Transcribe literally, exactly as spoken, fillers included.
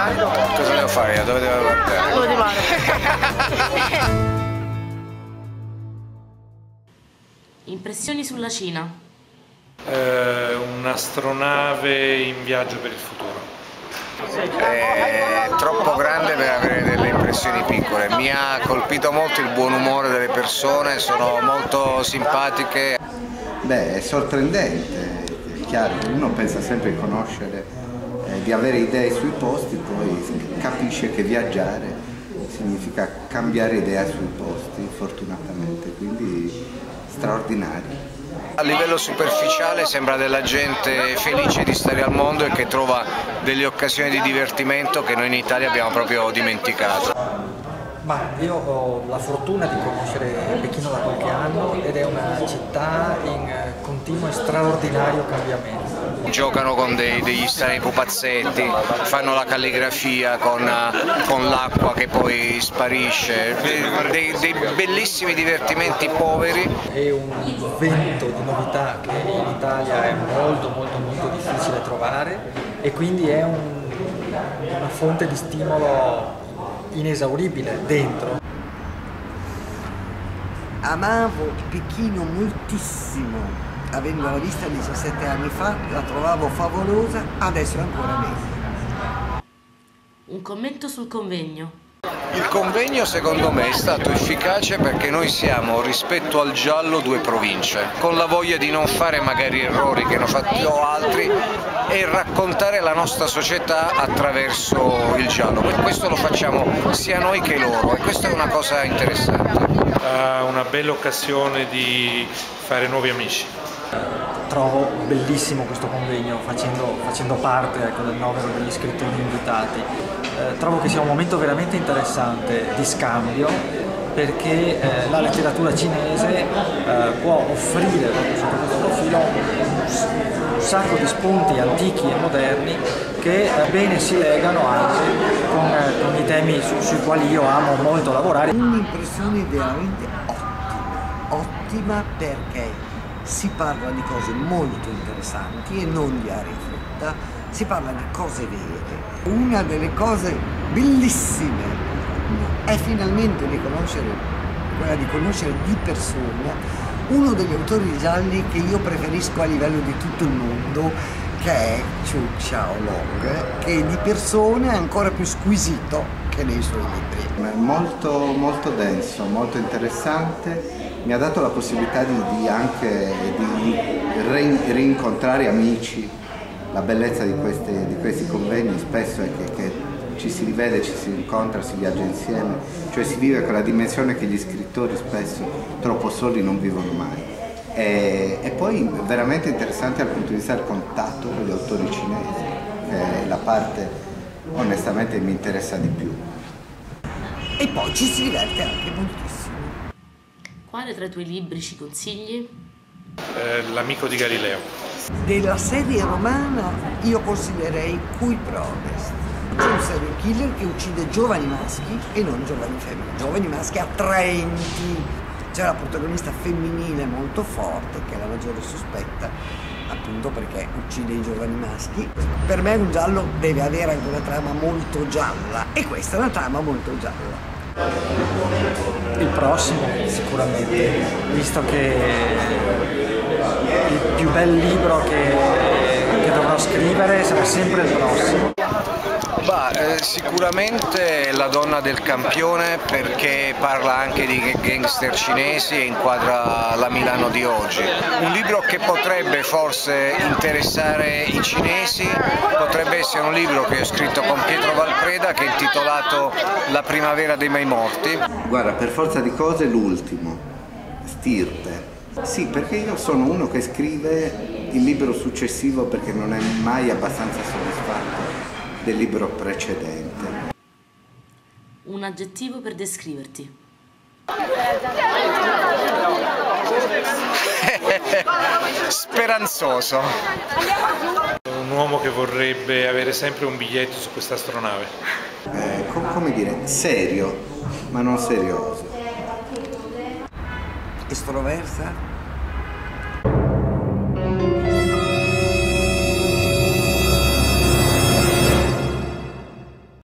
Cosa devo fare? Dove devo guardare? Dove ti pare? Impressioni sulla Cina? Eh, un'astronave in viaggio per il futuro. È troppo grande per avere delle impressioni piccole. Mi ha colpito molto il buon umore delle persone, sono molto simpatiche. Beh, è sorprendente, è chiaro, uno pensa sempre di conoscere, eh, di avere idee sui posti, poi capisce che viaggiare significa cambiare idea sui posti, fortunatamente, quindi straordinario. A livello superficiale sembra della gente felice di stare al mondo e che trova delle occasioni di divertimento che noi in Italia abbiamo proprio dimenticato. Ma io ho la fortuna di conoscere Pechino da qualche anno ed è una città in continuo e straordinario cambiamento. Giocano con dei, degli strani pupazzetti, fanno la calligrafia con, con l'acqua che poi sparisce, dei, dei bellissimi divertimenti poveri. È un vento di novità che in Italia è molto molto molto difficile trovare e quindi è un, una fonte di stimolo inesauribile dentro. Amavo Pechino moltissimo, avendola vista diciassette anni fa, la trovavo favolosa, adesso è ancora meglio. Un commento sul convegno? Il convegno secondo me è stato efficace perché noi siamo rispetto al giallo due province, con la voglia di non fare magari errori che hanno fatto altri e raccontare la nostra società attraverso il giallo. Questo lo facciamo sia noi che loro e questa è una cosa interessante. Ha una bella occasione di fare nuovi amici. Trovo bellissimo questo convegno, facendo, facendo parte ecco, del novero degli scrittori invitati. Eh, trovo che sia un momento veramente interessante di scambio perché eh, la letteratura cinese eh, può offrire sotto questo profilo un, un sacco di spunti antichi e moderni che eh, bene si legano anche con, eh, con i temi su, sui quali io amo molto lavorare. Un'impressione veramente ottima, ottima perché si parla di cose molto interessanti e non di aria fritta, si parla di cose vere. Una delle cose bellissime è finalmente di conoscere, quella di conoscere di persona uno degli autori gialli che io preferisco a livello di tutto il mondo, che è Zhou Xiaolong, che di persona è ancora più squisito che nei suoi libri. È molto, molto denso, molto interessante. Mi ha dato la possibilità di, di anche di rincontrare amici. La bellezza di, queste, di questi convegni spesso è che, che ci si rivede, ci si incontra, si viaggia insieme, cioè si vive quella dimensione che gli scrittori spesso troppo soli non vivono mai. E, e poi veramente interessante dal punto di vista del contatto con gli autori cinesi, che è la parte onestamente mi interessa di più. E poi ci si diverte anche moltissimo. Quale tra i tuoi libri ci consigli? Eh, L'amico di Galileo. Della serie romana io consiglierei Cui Prodest. C'è un serial killer che uccide giovani maschi e non giovani femmine, giovani maschi attraenti. C'è la protagonista femminile molto forte che è la maggiore sospetta, appunto perché uccide i giovani maschi. Per me un giallo deve avere anche una trama molto gialla e questa è una trama molto gialla. Il prossimo sicuramente, visto che il più bel libro che, che dovrò scrivere sarà sempre il prossimo. Bah, eh, sicuramente La donna del campione perché parla anche di gangster cinesi e inquadra la Milano di oggi. Un libro che potrebbe forse interessare i cinesi, potrebbe essere un libro che ho scritto con Pietro Valpreda che è intitolato La primavera dei mai morti. Guarda, per forza di cose l'ultimo, Stirpe. Sì, perché io sono uno che scrive il libro successivo perché non è mai abbastanza soddisfatto del libro precedente. Un aggettivo per descriverti. Speranzoso. Un uomo che vorrebbe avere sempre un biglietto su questa astronave. Eh, com come dire, serio, ma non serioso. Estroversa?